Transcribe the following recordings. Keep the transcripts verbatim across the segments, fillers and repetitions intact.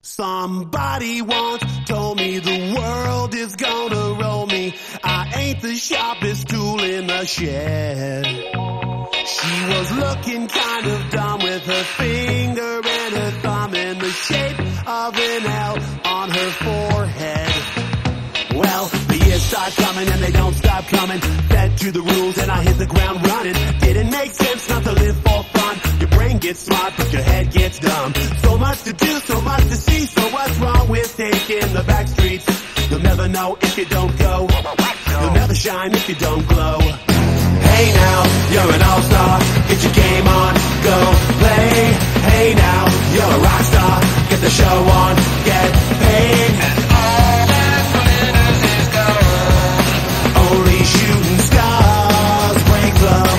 Somebody once told me the world is gonna roll me. I ain't the sharpest tool in the shed. She was looking kind of dumb with her finger and her thumb in the shape of an L on her forehead. Well, the years start coming and they don't stop coming. Fed to the rules and I hit the ground running. Didn't make sense not to live for fun. Your brain gets smart but your head gets dumb. So much to do, so much to see. So what's wrong with taking the back streets? You'll never know if you don't go. You'll never shine if you don't glow. Hey now, you're an all-star. Get your game on, go play. Hey now, you're a rock star. Get the show on, get paid. And all that glitters is gold. Only shooting stars break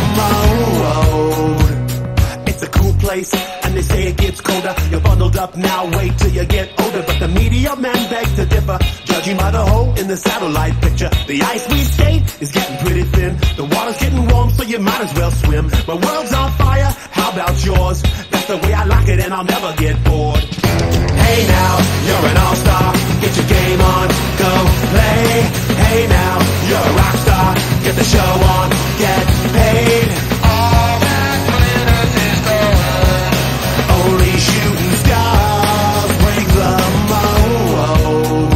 the mold. It's a cool place, and they say it gets colder. You're bundled up now, wait till you get older. But the media men beg to differ, judging by the hole in the satellite picture. The ice we skate is getting pretty thin. The water's getting warm, so you might as well swim. My world's on fire, how about yours? That's the way I like it and I'll never get bored. Hey now, you're an all-star. Get your game on, go play. Hey now, you're a rock star. Get the show on, get paid. All that glitters is gold. Only shooting stars break the mold.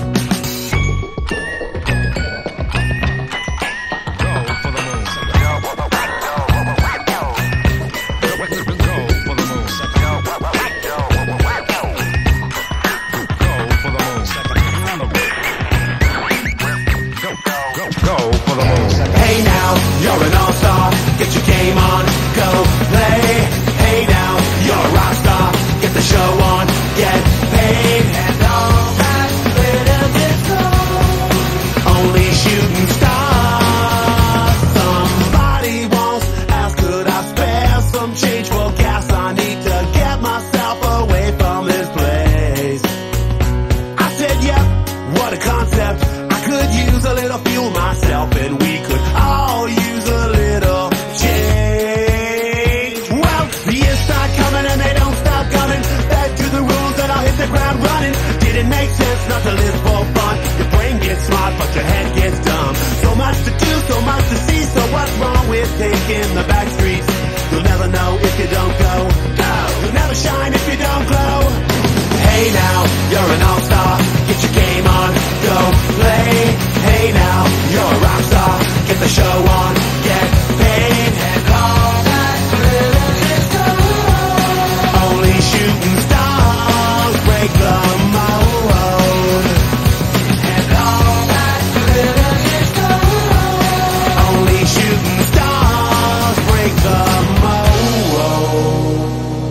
Hey now, you're an all-star. Get your game on, go play. Hey now, you're a rock star. Get the show on, get paid. And all that glitters is gold. Only shooting stars. Somebody once asked, could I spare some change for gas? I need to get myself away from this place. I said, yep, what a concept. I could use a little fuel myself, and we could all use a little change. Well, the years start coming and they don't stop coming. Back to the rules and I'll hit the ground running. Didn't make sense not to live for fun. Your brain gets smart but your head gets dumb. So much to do, so much to see. So what's wrong with taking the back streets? You'll never know if you don't go. Go. You'll never shine if you don't glow. Hey now, you're an all-star. Get your game on, go play. Hey now, you're a rock star. Get the show on, get paid. And all that glitters is gold. Only shooting stars break the mold. And all that glitters is gold. Only shooting stars break the mold.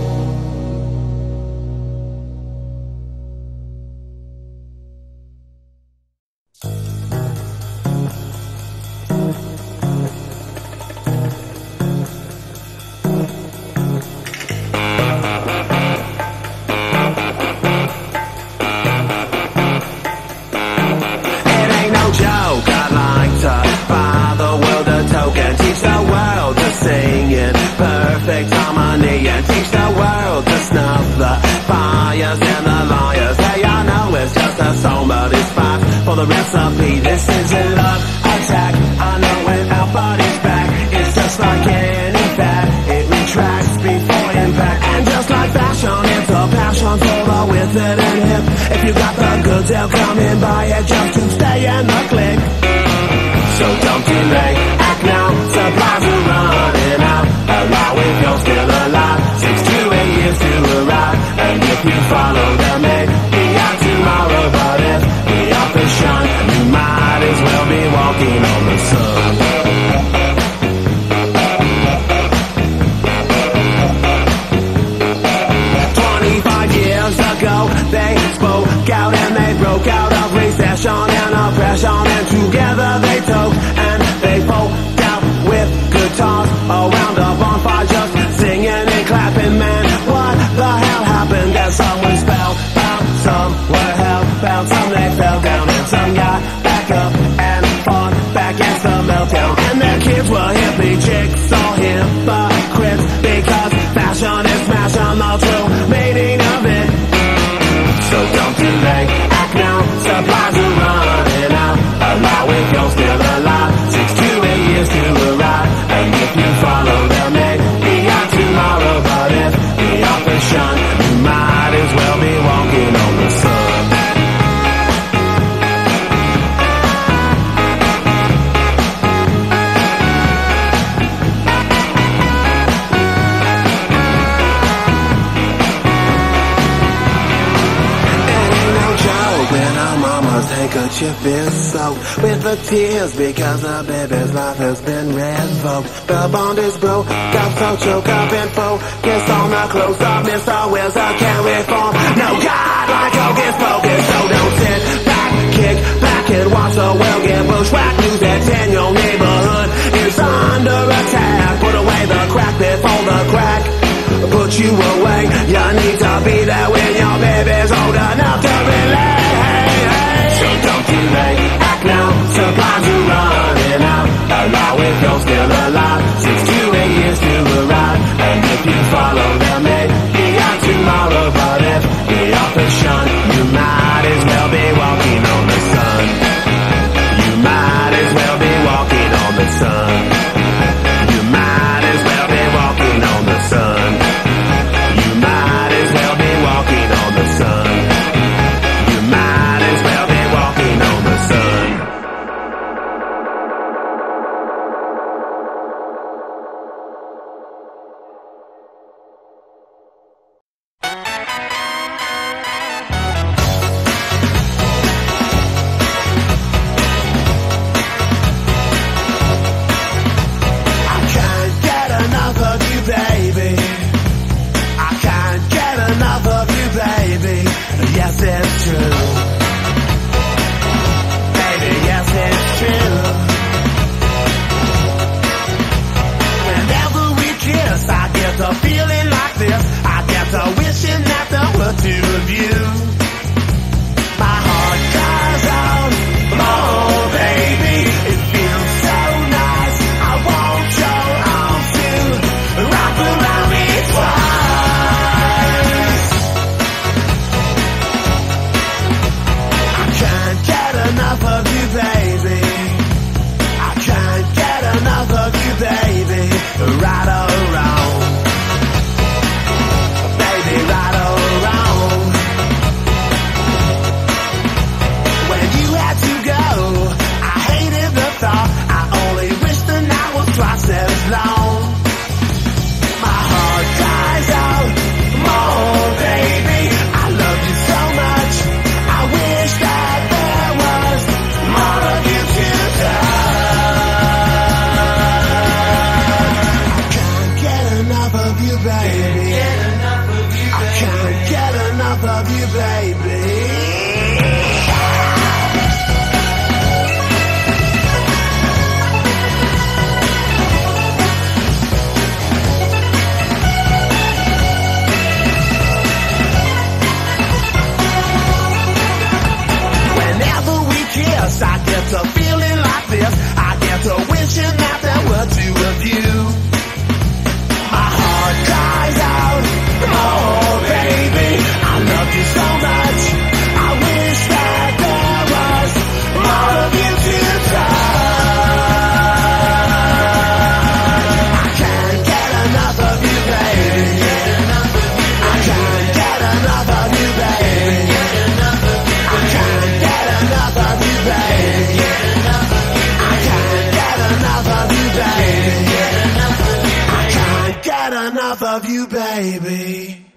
Perfect harmony and teach the world to snuff the fires and the liars. Hey, I know it's just a song, but it's fine for the recipe. This is a love attack. I know when our body's back, it's just like any fad. It retracts before impact, and just like fashion, it's a passion for the withered and hip. If you got the goods, they'll come and buy it just to stay in the clique. So don't delay, act now, supplies are running out. Allow if you're still alive, six to eight years to arrive. And if you follow the may be out tomorrow, but if the offers shine, you might as well be walking on the sun. Twenty-five years ago, they spoke out and they broke out of recession and oppression, and together they took and they broke out with guitars around a bonfire, just singing and clapping. Man, what the hell happened? That some was spellbound, some were hellbound, some they fell down, and some got back up and fought back against the meltdown. And their kids were hippie chicks, all hypocrites, because fashion is smashing the true meaning of it. handkerchief is soaked with the tears because the baby's life has been revoked. The bond is broke, got so choked up and focused on the close up. Mister Wilson can't reform. No God like hocus pocus, so don't sit back, kick back and watch the world get bushwhacked. News that ten your neighborhood is under attack. Put away the crack before the crack put you away. You need to be there when your baby's old enough to relate. So don't delay, act now, supplies are running out. Allow if you're still alive, six to eight years to arrive. And if you follow them, maybe out tomorrow. But if the author's shun, you might as well be walking on the sun. You might as well be walking on the sun. You might as well be walking on the sun. You might as well be walking on the sun. You might as well be walking on the sun. I can't get enough of you, baby. I can't get enough of you, baby. Yes, it's true. Baby, yes, it's true. Whenever we kiss, I get the feeling like this. I get the wishing that there were two of you. My heart cries out, oh, baby, it feels so nice. I want your arms to wrap around me twice. I can't get enough of you, baby. I can't get enough of you, baby. Right or wrong, baby, right or wrong. When you had to go, I hated the thought. I only wish the night was twice as long. My heart cries out, oh, baby, I love you so much. I wish that there was more of you to touch. I can't get enough of you, baby. I can't get enough of you, baby. Whenever we kiss, I get a feeling like this. I get a wishing that there were two of you. My heart cries out, oh, baby, I love you so much. I wish that there was more of you to touch. I can't get enough of you, baby. I can't get enough of you, baby. I can't get enough of you, baby. I can't get enough of you, baby. I can't get enough of you, baby.